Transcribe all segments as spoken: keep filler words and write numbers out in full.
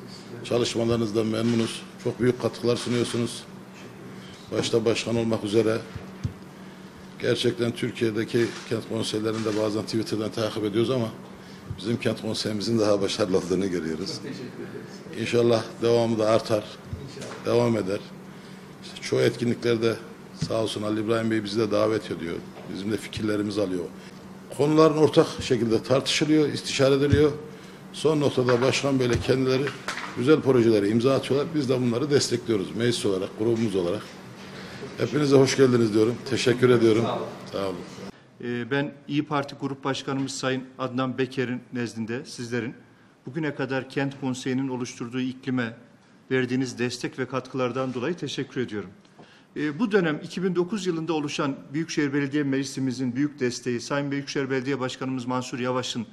Çalışmalarınızdan memnunuz. Çok büyük katkılar sunuyorsunuz. Başta başkan olmak üzere. Gerçekten Türkiye'deki kent konseylerinde bazen Twitter'dan takip ediyoruz ama bizim kent konseyimizin daha başarılı olduğunu görüyoruz. Çok teşekkür ederiz. İnşallah devamı da artar. İnşallah. Devam eder. İşte çoğu etkinliklerde sağ olsun Ali İbrahim Bey bizi de davet ediyor. Bizim de fikirlerimizi alıyor. Konuların ortak şekilde tartışılıyor, istişare ediliyor. Son noktada başkan böyle kendileri güzel projelere imza atıyorlar. Biz de bunları destekliyoruz meclis olarak, grubumuz olarak. Hepinize hoş geldiniz diyorum. Teşekkür ediyorum. Sağ olun. Sağ olun. Ben İyi Parti Grup Başkanımız Sayın Adnan Beker'in nezdinde sizlerin bugüne kadar Kent Konseyi'nin oluşturduğu iklime verdiğiniz destek ve katkılardan dolayı teşekkür ediyorum. Bu dönem iki bin dokuz yılında oluşan Büyükşehir Belediye Meclisimizin büyük desteği, Sayın Büyükşehir Belediye Başkanımız Mansur Yavaş'ın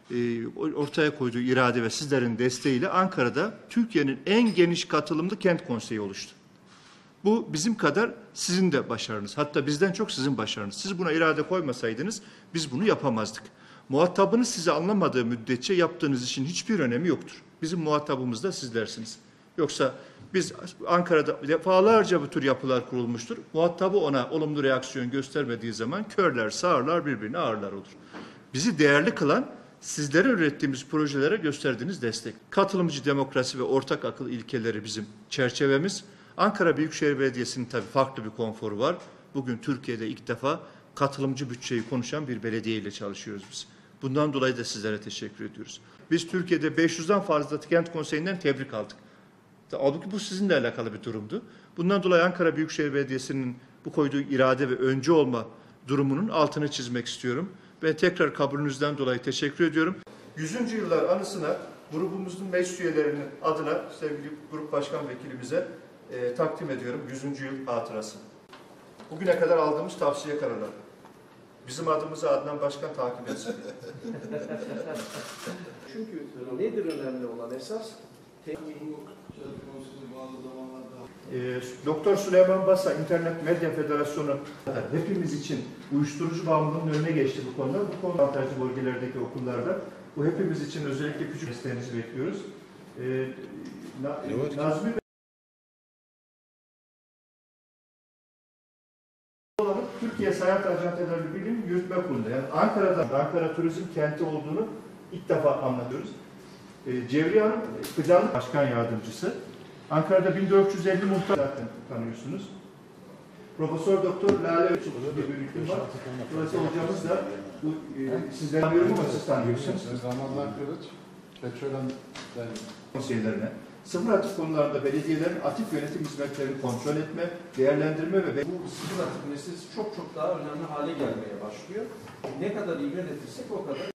ortaya koyduğu irade ve sizlerin desteğiyle Ankara'da Türkiye'nin en geniş katılımlı Kent Konseyi oluştu. Bu bizim kadar sizin de başarınız. Hatta bizden çok sizin başarınız. Siz buna irade koymasaydınız biz bunu yapamazdık. Muhatabınız sizi anlamadığı müddetçe yaptığınız işin hiçbir önemi yoktur. Bizim muhatabımız da sizlersiniz. Yoksa biz Ankara'da defalarca bu tür yapılar kurulmuştur. Muhatabı ona olumlu reaksiyon göstermediği zaman körler, sağırlar, birbirine ağırlar olur. Bizi değerli kılan sizlere ürettiğimiz projelere gösterdiğiniz destek. Katılımcı demokrasi ve ortak akıl ilkeleri bizim çerçevemiz. Ankara Büyükşehir Belediyesi'nin tabii farklı bir konforu var. Bugün Türkiye'de ilk defa katılımcı bütçeyi konuşan bir belediye ile çalışıyoruz biz. Bundan dolayı da sizlere teşekkür ediyoruz. Biz Türkiye'de beş yüzden fazla Kent Konseyi'nden tebrik aldık. Halbuki bu sizinle alakalı bir durumdu. Bundan dolayı Ankara Büyükşehir Belediyesi'nin bu koyduğu irade ve öncü olma durumunun altını çizmek istiyorum. Ben tekrar kabulünüzden dolayı teşekkür ediyorum. yüzüncü yıllar anısına grubumuzun meclis üyelerinin adına sevgili grup başkan vekilimize e, takdim ediyorum yüzüncü yıl hatırası. Bugüne kadar aldığımız tavsiye kararları. Bizim adımızı Adnan Başkan takip etsin. Çünkü nedir önemli olan esas? E, Doktor Süleyman Basa, İnternet Medya Federasyonu hepimiz için uyuşturucu bağımlılığının önüne geçti bu konuda. Bu konu avantajlı bölgelerdeki okullarda. Bu hepimiz için özellikle küçük desteğinizi bekliyoruz. E, Na, Evet. Nazmi Türkiye Seyahat Ajantaları Birliği'nin yürütme kurulu. Yani Ankara'da Ankara Turizm Kenti olduğunu ilk defa anlatıyoruz. E, Cevriye Hanım, Kıdemli Başkan Yardımcısı. Ankara'da bin dört yüz elli muhtar zaten tanıyorsunuz. Profesör Doktor Lale Öçük bir birlikte var. Dolayısıyla hocamız da bu e, sizden tanıyorum ama siz tanıyorsunuz. Zamanlar Kılıç, Petrol'ün konseylerine. Sıfır atık konularında belediyelerin atık yönetim hizmetlerini kontrol etme, değerlendirme ve Bu sıfır atık meselesi çok çok daha önemli hale gelmeye başlıyor. Ne kadar iyi yönetirsek o kadar.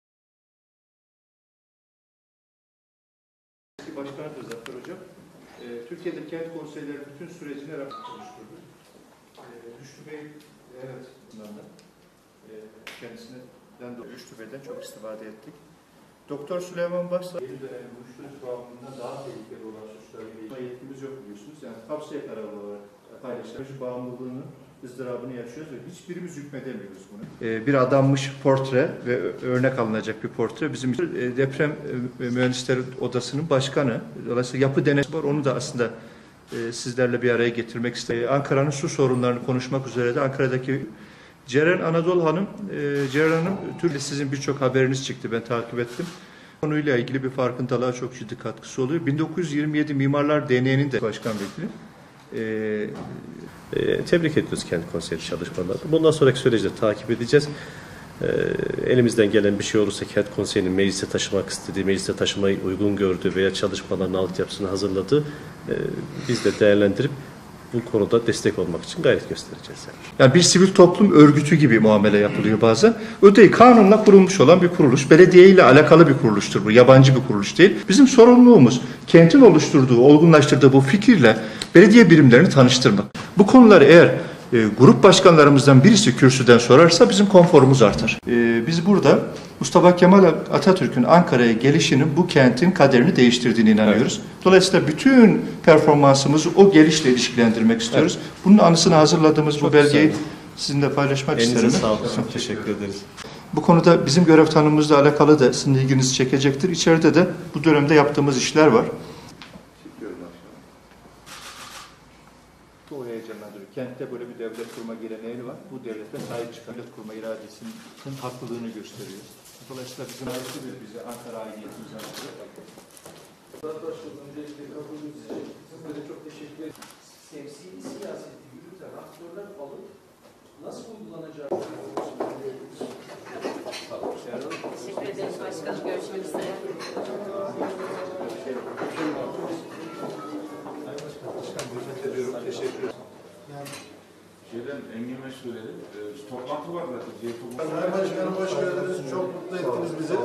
Başkanıdır Zafer Hocam. E, Türkiye'de kent konseyleri bütün sürecine rapor oluşturdu. E, Rüştü Bey, evet, bundan da e, kendisinden de Rüştü Bey'den çok istifade ettik. Doktor Süleyman Başsa, yeni dönem uyuşturucu bağımlılığından daha tehlikeli olan suçlarla ilgili yetkimiz yok biliyorsunuz. Yani tavsiye kararı olarak paylaşılmış bağımlılığının ızdırabını yaşıyoruz ve hiçbirimiz hükmedemiyoruz bunu. Ee, bir adanmış portre ve örnek alınacak bir portre. Bizim e, deprem e, mühendisleri odasının başkanı. Dolayısıyla yapı denetimi var. Onu da aslında e, sizlerle bir araya getirmek istedim. Ankara'nın su sorunlarını konuşmak üzere de Ankara'daki Ceren Anadolu Hanım, e, Ceren Hanım, türlü sizin birçok haberiniz çıktı, ben takip ettim. Konuyla ilgili bir farkındalığa çok ciddi katkısı oluyor. bin dokuz yüz yirmi yedi Mimarlar Derneği'nin de başkan vekili. E, e, tebrik ediyoruz Kent Konseyi çalışmalarını. Bundan sonraki süreci de takip edeceğiz. E, elimizden gelen bir şey olursa Kent Konseyi'nin meclise taşımak istediği, meclise taşımayı uygun gördüğü veya çalışmaların altyapısını hazırladığı e, biz de değerlendirip bu konuda destek olmak için gayret göstereceğiz. Yani. Yani bir sivil toplum örgütü gibi muamele yapılıyor bazen. O değil, kanunla kurulmuş olan bir kuruluş. Belediye ile alakalı bir kuruluştur bu. Yabancı bir kuruluş değil. Bizim sorumluluğumuz kentin oluşturduğu, olgunlaştırdığı bu fikirle belediye birimlerini tanıştırmak. Bu konuları eğer e, grup başkanlarımızdan birisi kürsüden sorarsa bizim konforumuz artar. E, biz burada Mustafa Kemal Atatürk'ün Ankara'ya gelişinin bu kentin kaderini değiştirdiğine inanıyoruz. Evet. Dolayısıyla bütün performansımızı o gelişle ilişkilendirmek istiyoruz. Evet. Bunun anısını hazırladığımız Çok bu belgeyi güzel. Sizinle paylaşmak Elinize isterim. Elinize sağlık. Çok teşekkür ederiz. Bu konuda bizim görev tanımımızla alakalı da sizin ilginizi çekecektir. İçeride de bu dönemde yaptığımız işler var. Bu heyecanlandırıyor. Kentte böyle bir devlet kurma geleneği var. Bu devlete sahip çıkan devlet kurma iradesinin haklılığını gösteriyor. Dolayısıyla bizim ayrıca bize Ankara aidiyetimizi anlatıyor. Arkadaşlar öncelikle kabulünüz için sizlere çok teşekkür ederim. Temsili siyaseti yürüten aktörler alıp nasıl uygulanacağı... Teşekkür ederiz başkanım. Görüşmek üzere. Şeyden Engin Bey söyledi. E, toplantı var zaten. Sayın Başkanım hoş geldiniz. Çok mutlu ettiniz bizi.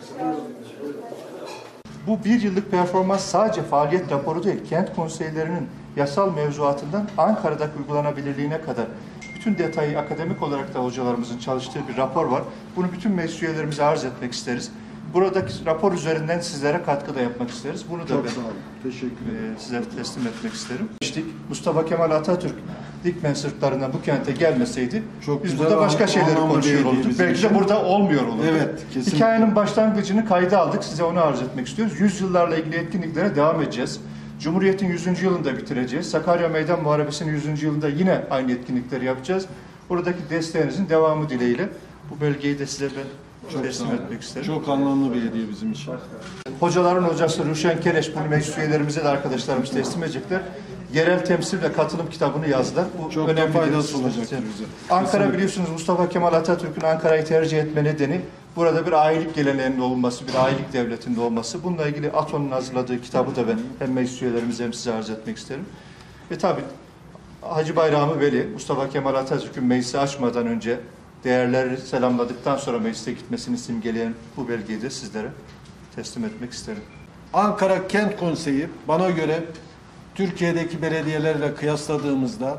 Bu bir yıllık performans sadece faaliyet raporu değil, kent konseylerinin yasal mevzuatından Ankara'daki uygulanabilirliğine kadar bütün detayı akademik olarak da hocalarımızın çalıştığı bir rapor var. Bunu bütün meclis üyelerimize arz etmek isteriz. Buradaki rapor üzerinden sizlere katkı da yapmak isteriz. Bunu da Çok ben sağ olun. Teşekkür ederim. e, sizlere teslim etmek isterim. İşte Mustafa Kemal Atatürk dik mensuplarından bu kente gelmeseydi Çok biz güzel, burada başka şeyleri anlamlı konuşuyor bir hediye olurduk. bizim Belki de için. burada olmuyor olurdu. Evet, kesinlikle. Hikayenin başlangıcını kayda aldık. Size onu arz etmek istiyoruz. Yüzyıllarla ilgili etkinliklere devam edeceğiz. Cumhuriyet'in yüzüncü yılında bitireceğiz. Sakarya Meydan Muharebesi'nin yüzüncü yılında yine aynı etkinlikleri yapacağız. Buradaki desteğinizin devamı dileğiyle bu belgeyi de size ben Çok teslim sağ olun. etmek isterim. Çok anlamlı bir hediye bizim için. Hocaların hocası Ruşen Keleş, bunu meclis üyelerimize de arkadaşlarımız teslim edecekler. Yerel temsil ve katılım kitabını yazdılar. Bu Çok da önemli faydası bir- olacak bize. Ankara Kesinlikle. biliyorsunuz Mustafa Kemal Atatürk'ün Ankara'yı tercih etme nedeni burada bir ailelik geleneğinin olması, bir ailelik devletinde olması. Bununla ilgili A T O'nun hazırladığı kitabı da ben hem meclis üyelerimize hem size arz etmek isterim. Ve tabii Hacı Bayramı Veli, Mustafa Kemal Atatürk'ün meclisi açmadan önce değerleri selamladıktan sonra meclise gitmesini simgeleyen bu belgeyi de sizlere teslim etmek isterim. Ankara Kent Konseyi bana göre Türkiye'deki belediyelerle kıyasladığımızda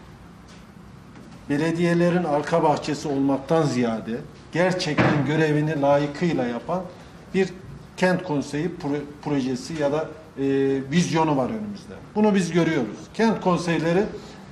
belediyelerin arka bahçesi olmaktan ziyade gerçekten görevini layıkıyla yapan bir kent konseyi pro- projesi ya da e, vizyonu var önümüzde. Bunu biz görüyoruz. Kent konseyleri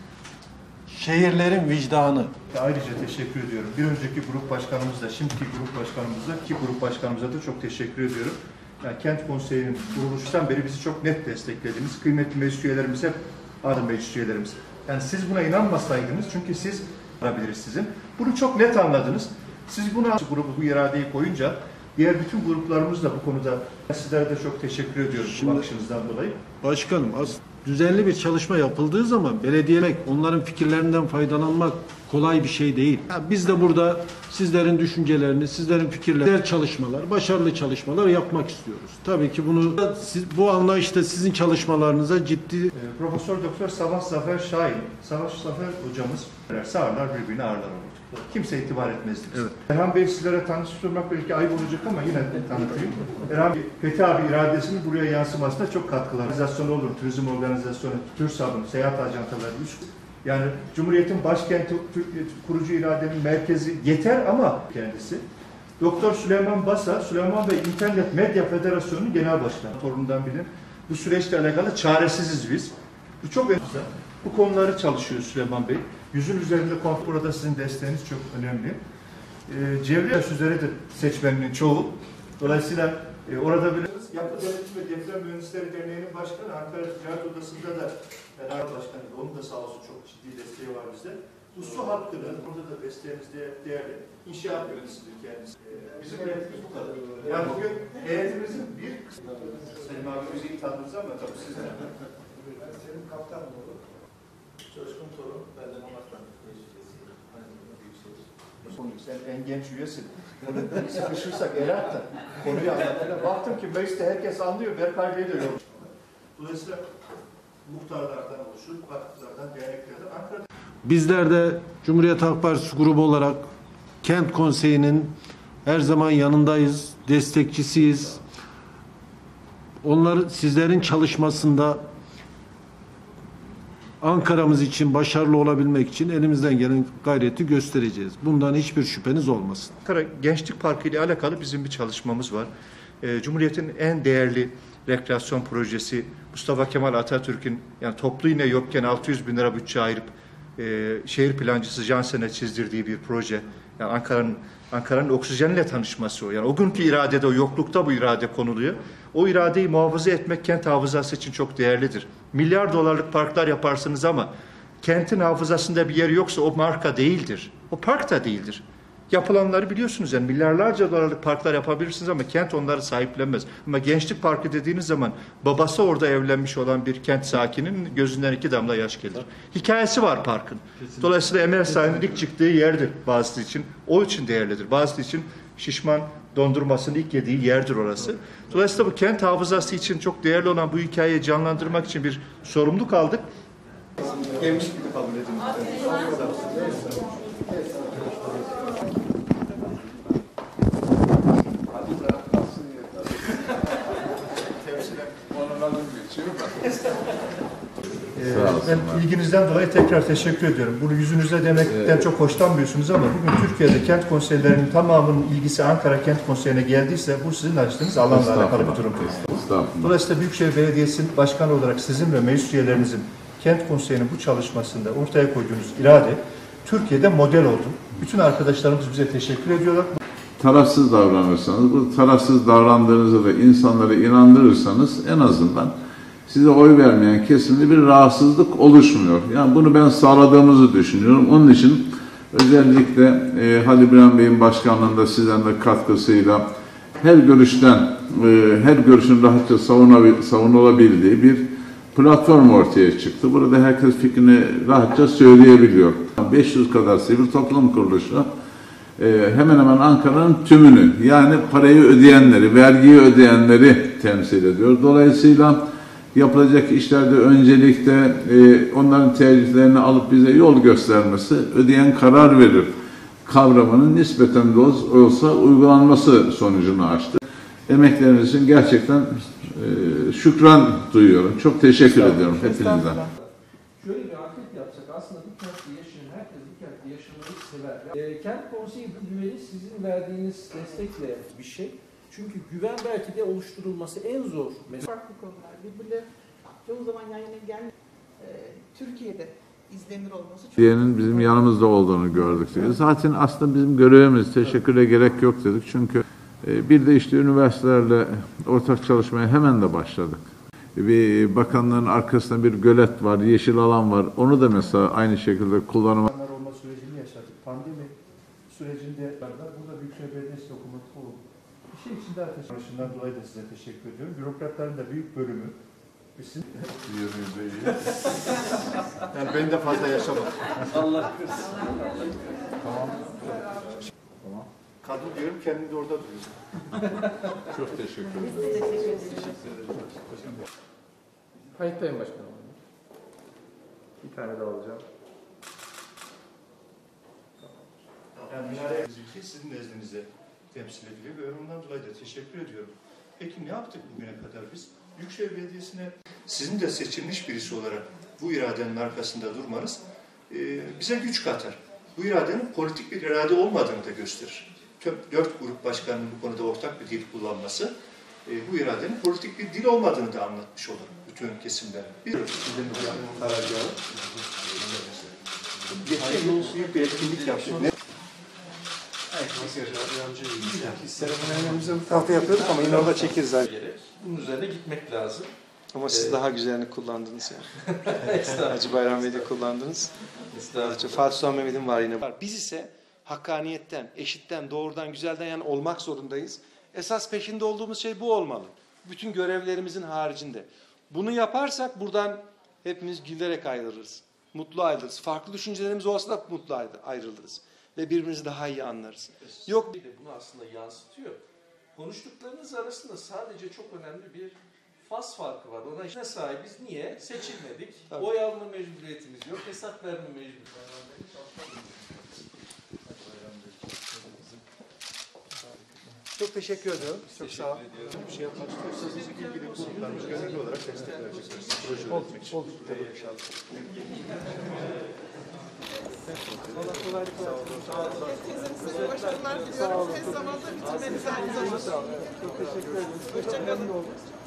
şehirlerin vicdanı. Ayrıca teşekkür ediyorum. Bir önceki grup başkanımızla, şimdiki grup başkanımızla, ki grup başkanımıza da çok teşekkür ediyorum. Yani Kent Konseyi'nin kuruluştan beri bizi çok net desteklediğiniz kıymetli meclis üyelerimiz hep adı meclis üyelerimiz. Yani siz buna inanmasaydınız, çünkü siz olabiliriz sizin. Bunu çok net anladınız. Siz buna grubu bu iradeyi koyunca diğer bütün gruplarımız da bu konuda sizlere de çok teşekkür ediyoruz Şimdi- bu bakışınızdan dolayı. Başkanım, az düzenli bir çalışma yapıldığı zaman belediyeler onların fikirlerinden faydalanmak kolay bir şey değil. Ya biz de burada sizlerin düşüncelerini, sizlerin fikirlerini, güzel çalışmalar, başarılı çalışmalar yapmak istiyoruz. Tabii ki bunu siz, bu anlayışta sizin çalışmalarınıza ciddi Ee, Profesör Doktor Savaş Zafer Şahin, Savaş Zafer hocamız sağırlar birbirini ağırlar olurdu. Kimse itibar etmezdi. Evet. Erhan Bey sizlere tanıştırmak belki ayıp olacak ama yine de tanıtayım. Erhan Bey, Fethi abi iradesinin buraya yansımasına çok katkılar. Organizasyonu olur, turizm organizasyonu, TÜRSAB'ın, seyahat ajantaları, üç. Yani Cumhuriyet'in başkenti, Türkiye kurucu iradenin merkezi yeter ama kendisi. Doktor Süleyman Basa, Süleyman Bey İnternet Medya Federasyonu'nun genel başkanı. Torundan bilin. Bu süreçle alakalı çaresiziz biz. Bu çok önemli. Bu konuları çalışıyor Süleyman Bey. Yüzün üzerinde konfor, burada sizin desteğiniz çok önemli. Ee, Cevriye üzeridir seçmeninin çoğu. Dolayısıyla e, orada bir Yapı Denetim ve Deprem Mühendisleri Derneği'nin başkanı, Ankara Ticaret Odası'nda da Beraber Başkanı, onun da sağ olsun çok ciddi desteği var bizde. Bu su hattını, burada da desteğimiz de değerli. İnşaat yöneticisidir kendisi. Ee, bizim heyetimiz bu kadar. Yani bugün heyetimizin bir kısmı, Selim abi bizi iyi tanıdınız ama tabii siz de. Ben senin kaptan oğlu. Coşkun torun, benden Onat'tan. Sen en genç üyesin. Bunu sıkışırsak eğer de konuyu anlatırlar. Baktım ki mecliste herkes anlıyor, Berkay Bey de yok. Dolayısıyla muhtarlardan oluşur, vakıflardan, derneklerden, Ankara'da Bizler de Cumhuriyet Halk Partisi grubu olarak Kent Konseyi'nin her zaman yanındayız, destekçisiyiz. Onları sizlerin çalışmasında Ankara'mız için başarılı olabilmek için elimizden gelen gayreti göstereceğiz. Bundan hiçbir şüpheniz olmasın. Ankara Gençlik Parkı ile alakalı bizim bir çalışmamız var. Ee, Cumhuriyet'in en değerli rekreasyon projesi Mustafa Kemal Atatürk'ün yani toplu iğne yokken altı yüz bin lira bütçe ayırıp e, şehir plancısı Jansen'e çizdirdiği bir proje. Yani Ankara'nın Ankara'nın oksijenle tanışması o. Yani o günkü iradede, o yoklukta bu irade konuluyor. O iradeyi muhafaza etmek kent hafızası için çok değerlidir. Milyar dolarlık parklar yaparsınız ama kentin hafızasında bir yeri yoksa o marka değildir. O park da değildir. Yapılanları biliyorsunuz yani milyarlarca dolarlık parklar yapabilirsiniz ama kent onları sahiplenmez. Ama Gençlik Parkı dediğiniz zaman babası orada evlenmiş olan bir kent sakininin gözünden iki damla yaş gelir. Hikayesi var parkın. Dolayısıyla Emel Sayın'ın ilk çıktığı yerdir bazısı için. O için değerlidir. Bazısı için Şişman dondurmasını ilk yediği yerdir orası. Dolayısıyla bu kent hafızası için çok değerli olan bu hikayeyi canlandırmak için bir sorumluluk aldık. Gelmiş gibi kabul edin. Ee, ben ilginizden dolayı tekrar teşekkür ediyorum. Bunu yüzünüzde demekten evet. çok hoşlanmıyorsunuz ama bugün Türkiye'de kent konseylerinin tamamının ilgisi Ankara Kent Konseyi'ne geldiyse bu sizin açtığınız alanla alakalı bir durum. Dolayısıyla Büyükşehir Belediyesi'nin başkanı olarak sizin ve meclis üyelerinizin kent konseyinin bu çalışmasında ortaya koyduğunuz irade Türkiye'de model oldu. Bütün arkadaşlarımız bize teşekkür ediyorlar. Tarafsız davranırsanız, bu tarafsız davrandığınızı da insanları inandırırsanız en azından size oy vermeyen kesimde bir rahatsızlık oluşmuyor. Yani bunu ben sağladığımızı düşünüyorum. Onun için özellikle e, Halil İbrahim Bey'in başkanlığında sizden de katkısıyla her görüşten, e, her görüşün rahatça savunulabildiği bir platform ortaya çıktı. Burada herkes fikrini rahatça söyleyebiliyor. beş yüz kadar sivil toplum kuruluşu e, hemen hemen Ankara'nın tümünü, yani parayı ödeyenleri, vergiyi ödeyenleri temsil ediyor. Dolayısıyla yapılacak işlerde öncelikle e, onların tercihlerini alıp bize yol göstermesi, ödeyen karar verir kavramının nispeten de olsa uygulanması sonucunu açtı. Emekleriniz için gerçekten e, şükran duyuyorum. Çok teşekkür ediyorum hepinizden. Şöyle bir anket yapsak aslında bu kentte yaşayan herkes bu kentte yaşamayı sever. E, kent konseyi güveni sizin verdiğiniz destekle bir şey. Çünkü güven belki de oluşturulması en zor. Farklı konular. Birbirleri çoğu zaman yan yana gelmiyor. Ee, Türkiye'de izlenir olması çok... Diyenin bizim yanımızda olduğunu gördük. Zaten aslında bizim görevimiz, teşekküre gerek yok dedik. Çünkü bir de işte üniversitelerle ortak çalışmaya hemen de başladık. Bir bakanlığın arkasında bir gölet var, yeşil alan var. Onu da mesela aynı şekilde kullanıma... ...olma sürecini yaşadık. Pandemi sürecinde burada Büyükşehir Belediyesi dokunması oldu. Bir şey için daha teşekkür ederim. Dolayı da size teşekkür ediyorum. Bürokratların da büyük bölümü bizim... yani ben de fazla yaşamadım. Allah kırsın. Tamam. Tamam. Kadın diyorum, kendini de orada duruyorsun. Çok teşekkür ederim. Biz de teşekkür ederiz. Kayıttayım başkanım. Bir tane daha alacağım. Yani minare bizimki sizin nezdinizde temsil ediliyor ve ondan dolayı da teşekkür ediyorum. Peki ne yaptık bugüne kadar biz? Büyükşehir Belediyesi'ne sizin de seçilmiş birisi olarak bu iradenin arkasında durmanız e, bize güç katar. Bu iradenin politik bir irade olmadığını da gösterir. Dört grup başkanının bu konuda ortak bir dil kullanması e, bu iradenin politik bir dil olmadığını da anlatmış olur bütün kesimler. Bir sizin karargahı geçen yıl büyük bir etkinlik yaptık. Seremonilerimizi bu tarafta yapıyorduk ama yine orada çekeriz abi. Bunun üzerine gitmek lazım. Ama siz Ee, daha güzelini kullandınız yani. Hacı Bayram Bey'i de kullandınız. Fatih Sultan Mehmet'in var yine. Biz ise hakkaniyetten, eşitten, doğrudan, güzelden yani olmak zorundayız. Esas peşinde olduğumuz şey bu olmalı. Bütün görevlerimizin haricinde. Bunu yaparsak buradan hepimiz gülerek ayrılırız. Mutlu ayrılırız. Farklı düşüncelerimiz olsa da mutlu ayrılırız. Ve birbirimizi daha iyi anlarız. Yok. Bunu aslında yansıtıyor. Konuştuklarınız arasında sadece çok önemli bir faz farkı var. Ona işte sahibiz. Niye? Seçilmedik. Tabii. Oy alma mecburiyetimiz yok. Hesap verme mecburiyetimiz. Çok teşekkür ediyorum. Çok teşekkür sağ olun. Bir şey yapmak istiyorsanız ilgili kurumlarımız gönüllü olarak destek vereceksiniz. Proje Olur, üretmek için. olur. Tabii inşallah. Allah kolaylıklar. Sağ olun. Başarılar diliyorum. Tez zamanda bitirmenizi aynı zamanda. Çok teşekkür ederim. Hoşçakalın.